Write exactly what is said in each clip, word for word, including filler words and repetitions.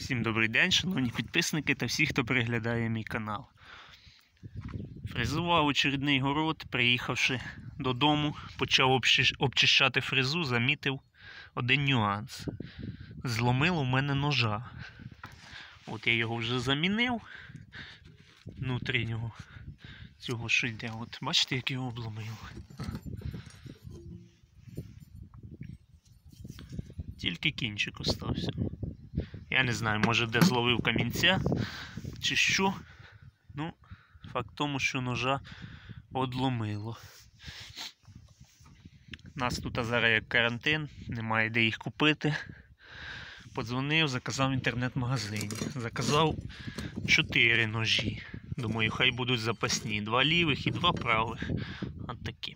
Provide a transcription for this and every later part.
Всім добрий день, шановні підписники та всі, хто переглядає мій канал. Фрезував очередний город, приїхавши додому, почав обчищати фрезу, замітив один нюанс. Зломило в мене ножа. От я його вже замінив, внутрішнього цього що йде. От бачите, як його обломив. Тільки кінчик остався. Я не знаю, може де зловив камінця чи що. Ну, факт в тому, що ножа одломило. У нас тут зараз як карантин, немає де їх купити. Подзвонив, заказав в інтернет-магазині. Заказав чотири ножі. Думаю, хай будуть запасні. Два лівих і два правих. От такі.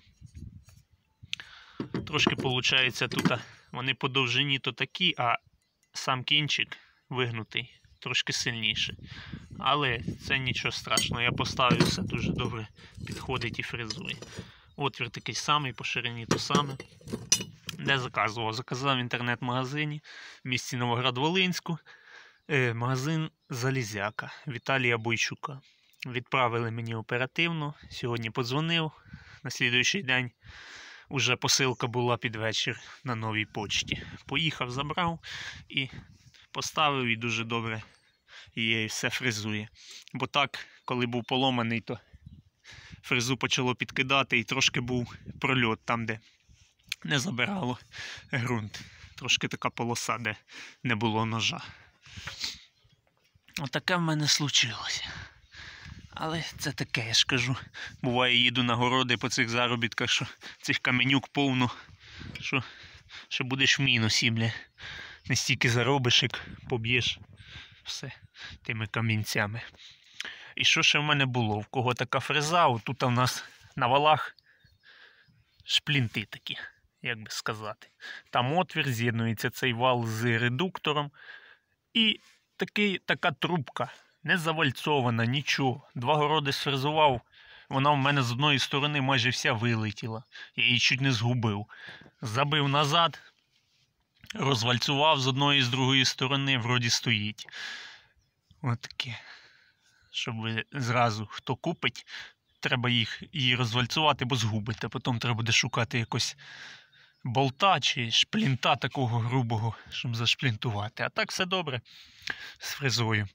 Трошки виходить тут, вони по довжині то такі, а сам кінчик вигнутий трошки сильніше. Але це нічого страшного. Я поставив, все дуже добре підходить і фрезує. Отвір такий самий, по ширині то саме. Де заказував? Заказав в інтернет-магазині в місті Новоград-Волинську. Е, магазин Залізяка Віталія Бойчука. Відправили мені оперативно. Сьогодні подзвонив. На слідуючий день уже посилка була під вечір на новій почті. Поїхав, забрав і поставив, і дуже добре і все фрезує. Бо так, коли був поломаний, то фрезу почало підкидати і трошки був прольот там, де не забирало ґрунт. Трошки така полоса, де не було ножа. Отаке в мене случилося. Але це таке, я ж кажу. Буває, їду на городи по цих заробітках, що цих каменюк повно, що, що будеш в мінусі, бля. Не стільки заробиш, як поб'єш все тими камінцями. І що ще в мене було? В кого така фреза? Отут у нас на валах шплінти такі, як би сказати. Там отвір, з'єднується цей вал з редуктором. І такий, така трубка, не завальцована, нічого. Два городи сфрезував, вона в мене з одної сторони майже вся вилетіла. Я її чуть не згубив. Забив назад, розвальцював з одної і з другої сторони, вроді стоїть. Ось таке. Щоб ви зразу, хто купить, треба їх, її розвальцювати, бо згубите. Потім треба буде шукати якось болта чи шплінта такого грубого, щоб зашплінтувати. А так все добре з фрезою.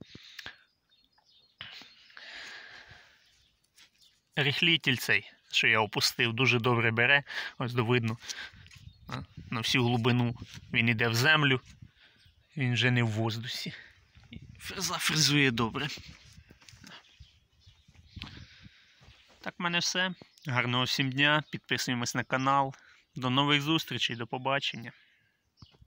Рихлітель цей, що я опустив, дуже добре бере. Ось видно, на всю глибину він йде в землю, він вже не в воздусі. Фреза фрезує добре. Так в мене все. Гарного всім дня, підписуємось на канал. До нових зустрічей, до побачення.